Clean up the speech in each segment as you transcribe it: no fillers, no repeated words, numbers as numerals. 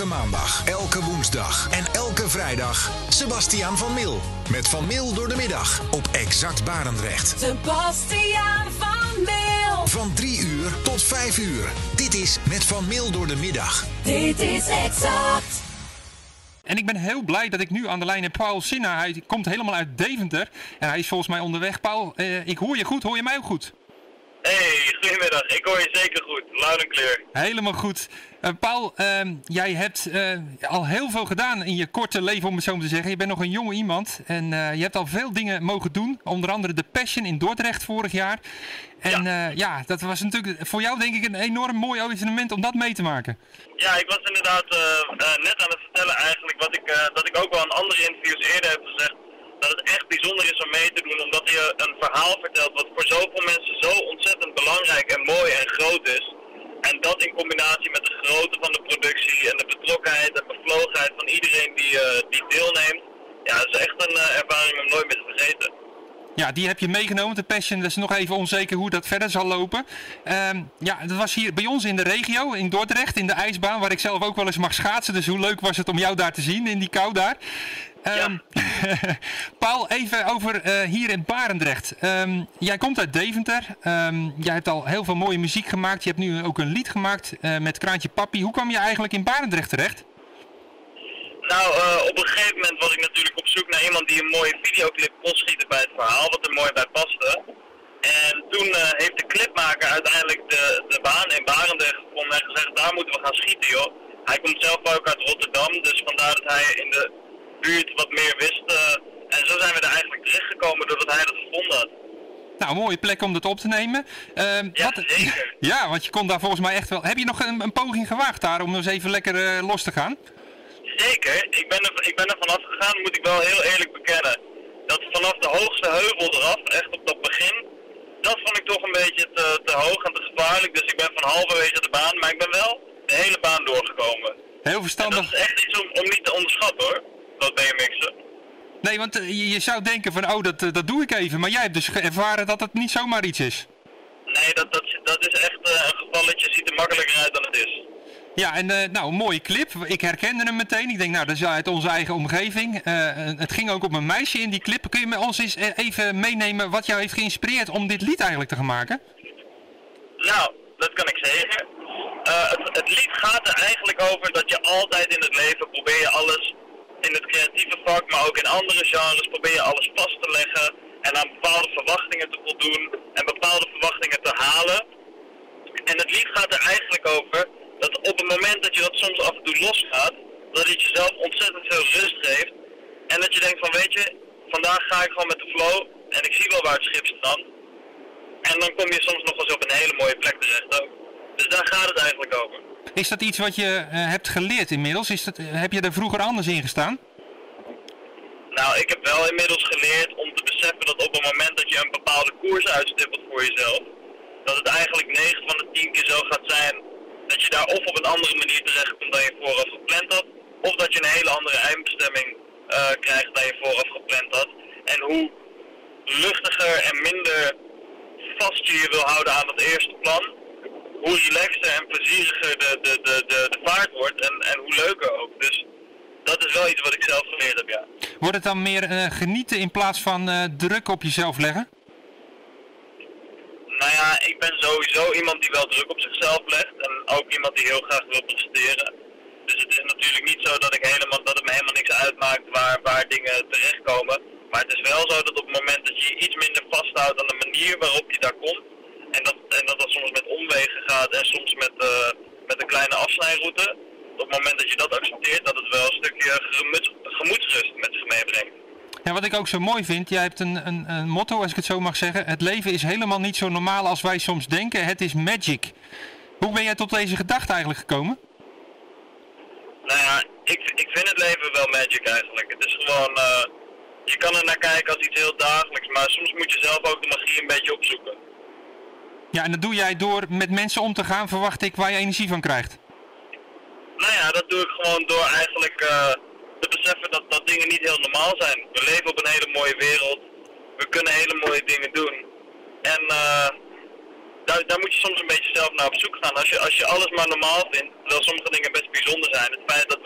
maandag, elke woensdag en elke vrijdag Sebastiaan van Mil. Met Van Mil door de middag op Exact Barendrecht. Sebastiaan van Mil. Van 3 uur tot 5 uur. Dit is Met Van Mil door de middag. Dit is Exact. En ik ben heel blij dat ik nu aan de lijn heb Paul Sinna. Hij komt helemaal uit Deventer. En hij is volgens mij onderweg. Paul, ik hoor je goed. Hoor je mij ook goed? Hey, goedemiddag. Ik hoor je zeker goed. Luid en clear. Helemaal goed. Paul, jij hebt al heel veel gedaan in je korte leven, om het zo maar te zeggen. Je bent nog een jonge iemand. En je hebt al veel dingen mogen doen. Onder andere de Passion in Dordrecht vorig jaar. En ja, dat was natuurlijk voor jou denk ik een enorm mooi evenement om dat mee te maken. Ja, ik was inderdaad net aan het vertellen eigenlijk dat ik ook wel in andere interviews eerder heb gezegd. Dat het echt bijzonder is om mee te doen, omdat je een verhaal vertelt wat voor zoveel mensen zo ontzettend belangrijk en mooi en groot is. En dat in combinatie met de grootte van de productie en de betrokkenheid en bevlogenheid van iedereen die deelneemt. Ja, dat is echt een ervaring om nooit meer te vergeten. Ja, die heb je meegenomen, de Passion. Dat is nog even onzeker hoe dat verder zal lopen. Ja, dat was hier bij ons in de regio, in Dordrecht, in de ijsbaan, waar ik zelf ook wel eens mag schaatsen. Dus hoe leuk was het om jou daar te zien, in die kou daar. Ja. Paul, even over hier in Barendrecht. Jij komt uit Deventer. Jij hebt al heel veel mooie muziek gemaakt. Je hebt nu ook een lied gemaakt met Kraantje Papi. Hoe kwam je eigenlijk in Barendrecht terecht? Nou, op een gegeven moment was ik natuurlijk op zoek naar iemand die een mooie videoclip kon schieten bij het verhaal, wat er mooi bij paste. En toen heeft de clipmaker uiteindelijk de baan in Barendrecht gevonden en gezegd, daar moeten we gaan schieten joh. Hij komt zelf ook uit Rotterdam, dus vandaar dat hij in de buurt wat meer wist. En zo zijn we er eigenlijk terechtgekomen doordat hij dat gevonden had. Nou, een mooie plek om dat op te nemen. Ja, zeker. Ja, want je kon daar volgens mij echt wel... Heb je nog een poging gewaagd daar om eens even lekker los te gaan? Zeker. Ik ben er vanaf gegaan, moet ik wel heel eerlijk bekennen. Dat vanaf de hoogste heuvel eraf, echt op dat begin, dat vond ik toch een beetje te hoog en te gevaarlijk. Dus ik ben van halverwege de baan, maar ik ben wel de hele baan doorgekomen. Heel verstandig. En dat is echt iets om niet te onderschatten hoor, dat BMX'en. Nee, want je zou denken van, oh, dat doe ik even. Maar jij hebt dus ervaren dat het niet zomaar iets is. Nee, dat is echt een gevalletje, ziet er makkelijker uit dan het is. Ja, en nou, een mooie clip. Ik herkende hem meteen. Ik denk, nou, dat is uit onze eigen omgeving. Het ging ook om een meisje in die clip. Kun je met ons eens even meenemen wat jou heeft geïnspireerd om dit lied eigenlijk te gaan maken? Nou, dat kan ik zeggen. Het lied gaat er eigenlijk over dat je altijd in het leven probeer je alles in het creatieve vak, maar ook in andere genres probeer je alles vast te leggen en aan bepaalde verwachtingen te voldoen en bepaalde verwachtingen te halen. En het lied gaat er eigenlijk over dat op het moment dat je dat soms af en toe losgaat, dat het jezelf ontzettend veel rust geeft. En dat je denkt van weet je, vandaag ga ik gewoon met de flow en ik zie wel waar het schip staat. En dan kom je soms nog eens op een hele mooie plek terecht ook. Dus daar gaat het eigenlijk over. Is dat iets wat je hebt geleerd inmiddels? Heb je er vroeger anders in gestaan? Nou, ik heb wel inmiddels geleerd om te beseffen dat op het moment dat je een bepaalde koers uitstippelt voor jezelf, dat het eigenlijk 9 van de 10 keer zo gaat zijn dat je daar of op een andere manier terechtkomt dan je vooraf gepland had, of dat je een hele andere eindbestemming krijgt dan je vooraf gepland had. En hoe luchtiger en minder vast je wil houden aan het eerste plan, hoe relaxter en plezieriger de vaart wordt en hoe leuker ook. Dus dat is wel iets wat ik zelf geleerd heb, ja. Wordt het dan meer genieten in plaats van druk op jezelf leggen? Nou ja, ik ben sowieso iemand die wel druk op zichzelf legt en ook iemand die heel graag wil presteren. Dus het is natuurlijk niet zo dat het me helemaal niks uitmaakt waar dingen terechtkomen. Maar het is wel zo dat op het moment dat je iets minder vasthoudt aan de manier waarop je daar komt, en dat soms met omwegen gaat en soms met een kleine afsnijroute, op het moment dat je dat accepteert, dat het wel een stukje gemoedsrust met zich meebrengt. Ja, wat ik ook zo mooi vind, jij hebt een motto, als ik het zo mag zeggen. Het leven is helemaal niet zo normaal als wij soms denken. Het is magic. Hoe ben jij tot deze gedachte eigenlijk gekomen? Nou ja, ik vind het leven wel magic eigenlijk. Het is gewoon, je kan er naar kijken als iets heel dagelijks, maar soms moet je zelf ook de magie een beetje opzoeken. Ja, en dat doe jij door met mensen om te gaan, verwacht ik, waar je energie van krijgt. Nou ja, dat doe ik gewoon door eigenlijk te beseffen dat dingen niet heel normaal zijn. We leven op een hele mooie wereld. We kunnen hele mooie dingen doen. En daar moet je soms een beetje zelf naar op zoek gaan. Als je alles maar normaal vindt, terwijl sommige dingen best bijzonder zijn. Het feit dat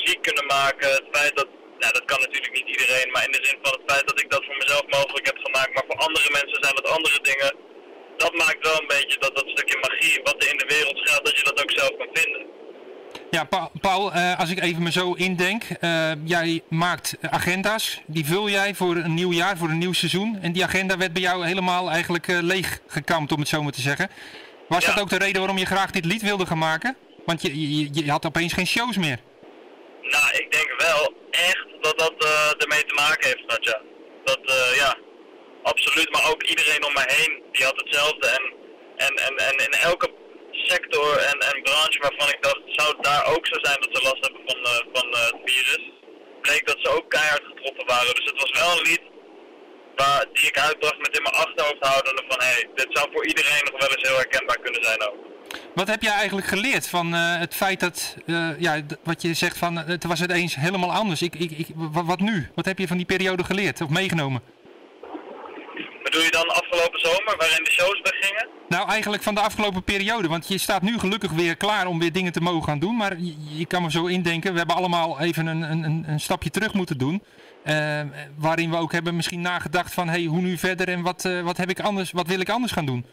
muziek kunnen maken. Het feit dat, nou dat kan natuurlijk niet iedereen, maar in de zin van het feit dat ik dat voor mezelf mogelijk heb gemaakt, maar voor andere mensen zijn dat andere dingen. Dat maakt wel een beetje dat stukje magie, wat er in de wereld gaat, dat je dat ook zelf kan vinden. Ja, Paul, als ik even me zo indenk, jij maakt agenda's, die vul jij voor een nieuw jaar, voor een nieuw seizoen. En die agenda werd bij jou helemaal eigenlijk leeg gekamd, om het zo maar te zeggen. Was dat ook de reden waarom je graag dit lied wilde gaan maken? Want je had opeens geen shows meer. Nou, ik denk wel echt dat ermee te maken heeft, Nadja. Dat, ja, absoluut. Maar ook iedereen om mij heen, die had hetzelfde. En in elke sector en branche waarvan ik dacht, zou het daar ook zo zijn dat ze last hebben van het virus, bleek dat ze ook keihard getroffen waren. Dus het was wel een lied die ik uitbracht met in mijn achterhoofd houdende van, hey, dit zou voor iedereen nog wel eens heel herkenbaar kunnen zijn ook. Wat heb jij eigenlijk geleerd van het feit dat, wat je zegt van, het was het eens helemaal anders. Wat nu? Wat heb je van die periode geleerd of meegenomen? Bedoel je dan afgelopen zomer, waarin de shows weggingen? Nou, eigenlijk van de afgelopen periode, want je staat nu gelukkig weer klaar om weer dingen te mogen gaan doen. Maar je kan me zo indenken, we hebben allemaal even een stapje terug moeten doen. Waarin we ook hebben misschien nagedacht van, hey, hoe nu verder en wat heb ik anders, wat wil ik anders gaan doen?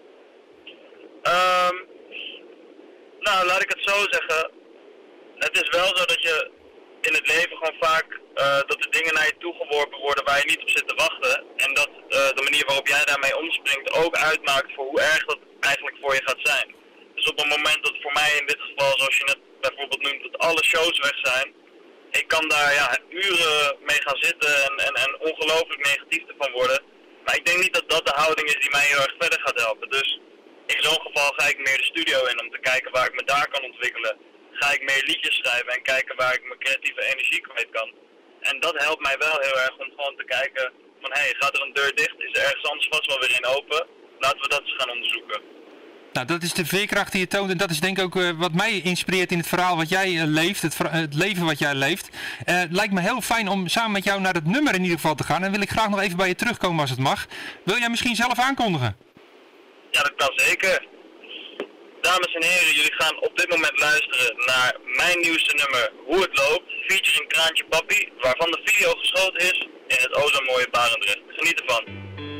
Nou, laat ik het zo zeggen. Het is wel zo dat je in het leven gewoon vaak dat de dingen naar je toe geworpen worden waar je niet op zit te wachten. En dat de manier waarop jij daarmee omspringt ook uitmaakt voor hoe erg dat eigenlijk voor je gaat zijn. Dus op het moment dat voor mij in dit geval, zoals je net bijvoorbeeld noemt, dat alle shows weg zijn. Ik kan daar uren mee gaan zitten en ongelooflijk negatief ervan worden. Maar ik denk niet dat dat de houding is die mij heel erg verder gaat helpen. Dus in zo'n geval ga ik meer de studio in om te kijken waar ik me daar kan ontwikkelen. Ga ik meer liedjes schrijven en kijken waar ik mijn creatieve energie kwijt kan. En dat helpt mij wel heel erg om gewoon te kijken van, hey, gaat er een deur dicht? Is er ergens anders vast wel weer een open? Laten we dat eens gaan onderzoeken. Nou, dat is de veerkracht die je toont en dat is denk ik ook wat mij inspireert in het verhaal wat jij leeft, het leven wat jij leeft. Het lijkt me heel fijn om samen met jou naar het nummer in ieder geval te gaan en wil ik graag nog even bij je terugkomen als het mag. Wil jij misschien zelf aankondigen? Ja, dat kan zeker. Dames en heren, jullie gaan op dit moment luisteren naar mijn nieuwste nummer Hoe het loopt, featuring Kraantje Papi, waarvan de video geschoten is in het o zo mooie Barendrecht. Geniet ervan.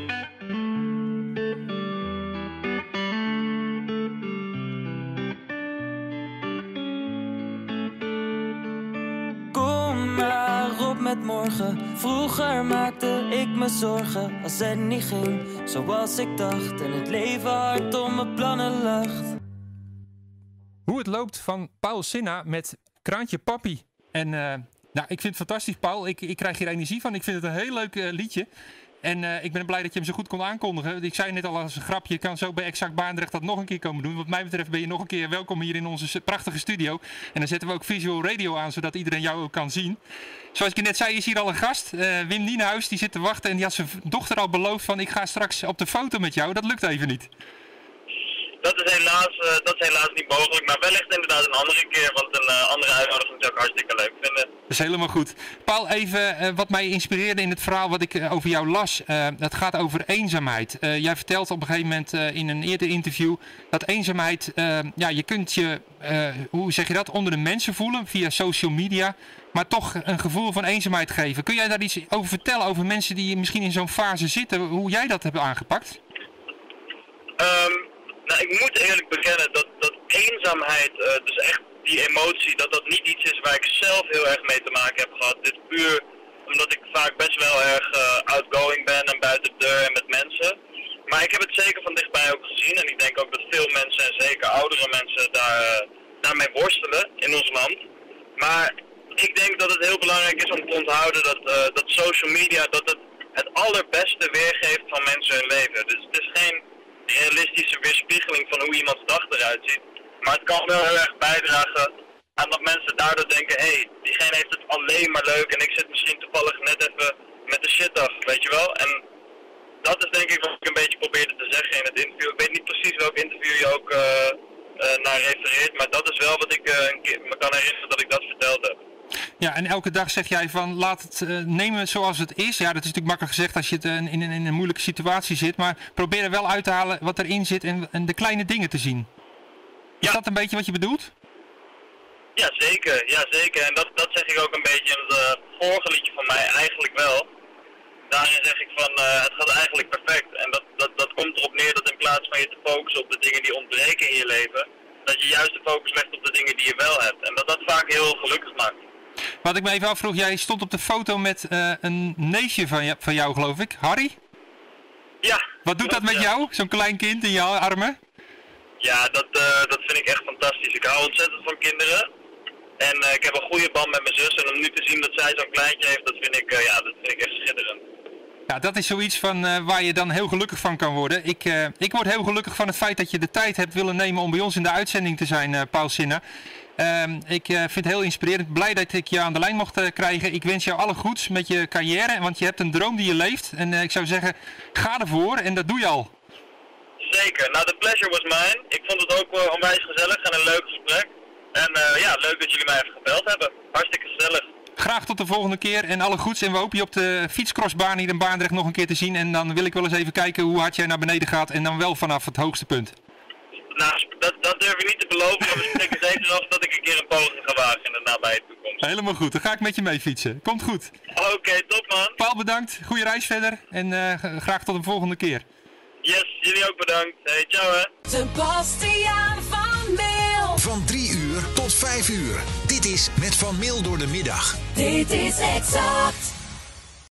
Kom maar op met morgen. Vroeger maakte ik me zorgen als het niet ging zoals ik dacht en het leven hard om mijn plannen lacht. Hoe het loopt van Paul Sinha met Kraantje Papi. En nou, ik vind het fantastisch, Paul. Ik krijg hier energie van. Ik vind het een heel leuk liedje. En ik ben blij dat je hem zo goed kon aankondigen. Ik zei net al als een grapje, je kan zo bij Exact Barendrecht dat nog een keer komen doen. Wat mij betreft ben je nog een keer welkom hier in onze prachtige studio. En dan zetten we ook visual radio aan, zodat iedereen jou ook kan zien. Zoals ik je net zei, is hier al een gast. Wim Nienhuis, die zit te wachten en die had zijn dochter al beloofd van, ik ga straks op de foto met jou. Dat lukt even niet. Dat is helaas niet mogelijk, maar wellicht inderdaad een andere keer, want een andere uitnodiging zou ik hartstikke leuk vinden. Dat is helemaal goed. Paul, even wat mij inspireerde in het verhaal wat ik over jou las. Dat gaat over eenzaamheid. Jij vertelt op een gegeven moment in een eerder interview dat eenzaamheid, je kunt je, hoe zeg je dat, onder de mensen voelen via social media, maar toch een gevoel van eenzaamheid geven. Kun jij daar iets over vertellen, over mensen die misschien in zo'n fase zitten, hoe jij dat hebt aangepakt? Nou, ik moet eerlijk bekennen dat eenzaamheid, dus echt die emotie, dat niet iets is waar ik zelf heel erg mee te maken heb gehad. Dit puur omdat ik vaak best wel erg outgoing ben en buiten de deur en met mensen. Maar ik heb het zeker van dichtbij ook gezien en ik denk ook dat veel mensen en zeker oudere mensen daarmee worstelen in ons land. Maar ik denk dat het heel belangrijk is om te onthouden dat social media dat het allerbeste weergeeft van mensen hun leven. Dus het is geen realistische weerspiegeling van hoe iemands dag eruit ziet. Maar het kan wel heel erg bijdragen aan dat mensen daardoor denken, hé, diegene heeft het alleen maar leuk en ik zit misschien toevallig net even met de shitdag, weet je wel. En dat is denk ik wat ik een beetje probeerde te zeggen in het interview. Ik weet niet precies welk interview je ook naar refereert, maar dat is wel wat ik me kan herinneren dat ik dat verteld heb. Ja, en elke dag zeg jij van laat het nemen zoals het is. Ja, dat is natuurlijk makkelijk gezegd als je het in een moeilijke situatie zit. Maar probeer er wel uit te halen wat erin zit en de kleine dingen te zien. Is dat een beetje wat je bedoelt? Ja, zeker. En dat zeg ik ook een beetje in het vorige liedje van mij eigenlijk wel. Daarin zeg ik van, het gaat eigenlijk perfect. En dat komt erop neer dat in plaats van je te focussen op de dingen die ontbreken in je leven, dat je juist de focus legt op de dingen die je wel hebt. En dat vaak heel gelukkig maakt. Wat ik me even afvroeg, jij stond op de foto met een neefje van jou, geloof ik. Harry? Ja. Wat doet dat met jou, zo'n klein kind in je armen? Ja, dat vind ik echt fantastisch. Ik hou ontzettend van kinderen. En ik heb een goede band met mijn zus. En om nu te zien dat zij zo'n kleintje heeft, dat vind ik echt schitterend. Ja, dat is zoiets van waar je dan heel gelukkig van kan worden. Ik word heel gelukkig van het feit dat je de tijd hebt willen nemen om bij ons in de uitzending te zijn, Paul Sinna. Ik vind het heel inspirerend. Blij dat ik je aan de lijn mocht krijgen. Ik wens jou alle goeds met je carrière, want je hebt een droom die je leeft. En ik zou zeggen, ga ervoor en dat doe je al. Zeker. Nou, the pleasure was mine. Ik vond het ook onwijs gezellig en een leuk gesprek. En leuk dat jullie mij even gebeld hebben. Hartstikke gezellig. Graag tot de volgende keer en alle goeds. En we hopen je op de fietscrossbaan hier in Baardrecht nog een keer te zien. En dan wil ik wel eens even kijken hoe hard jij naar beneden gaat. En dan wel vanaf het hoogste punt. Nou, dat durf ik niet te beloven. Maar we spreken zeker af dat ik een keer een poging ga wagen in de nabije toekomst. Helemaal goed. Dan ga ik met je mee fietsen. Komt goed. Oké, top man. Paul, bedankt. Goeie reis verder. En graag tot een volgende keer. Yes, jullie ook bedankt. Hey, ciao hè. Sebastiaan van Mil. Van 3 uur tot 5 uur. Dit is Met Van Mil door de middag. Dit is Exact.